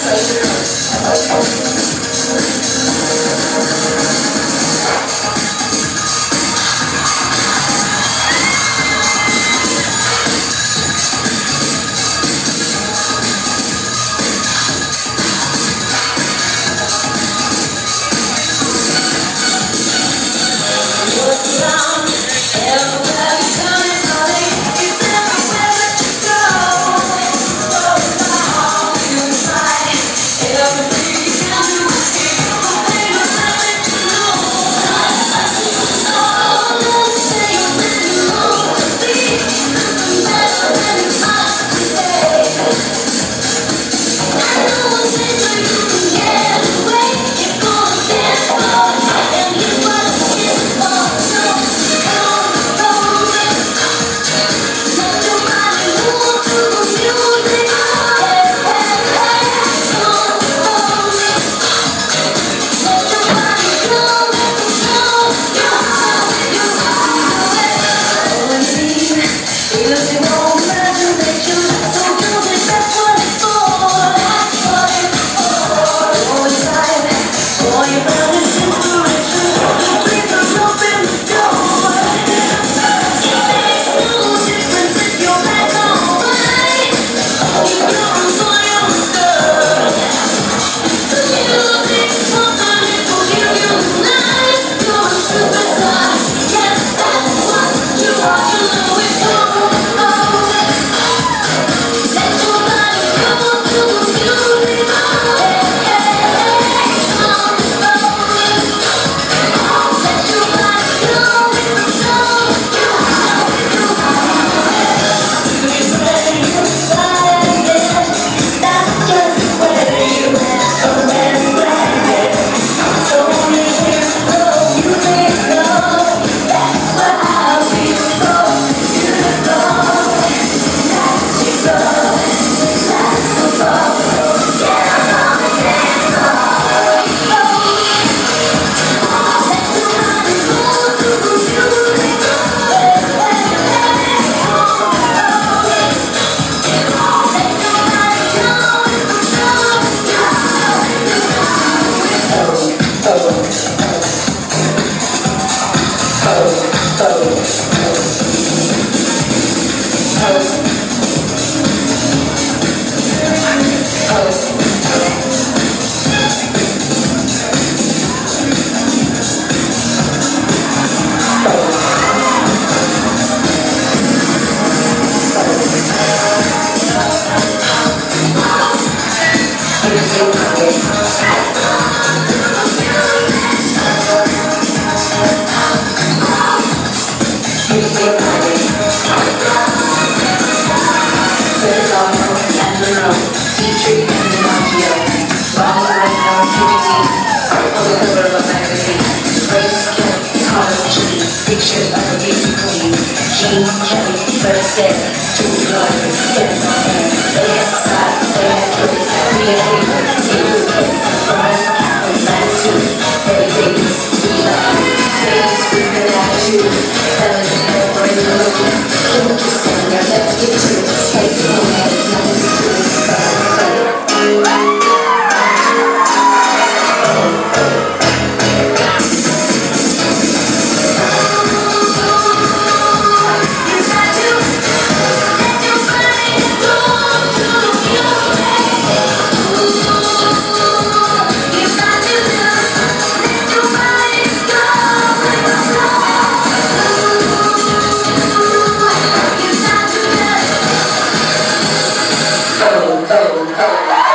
Pictures of a beauty queen. Jean Kelly, first step, two daughters, seven on hand. They had style, they had kids, we had haters, it was kids. Brian Cameron, attitude, they babies, we love you. Babies, screaming attitude, fellas in there, brain looking. Don't just stand there, let's get to it. Take the moment, it's nothing to do. Oh, oh, oh.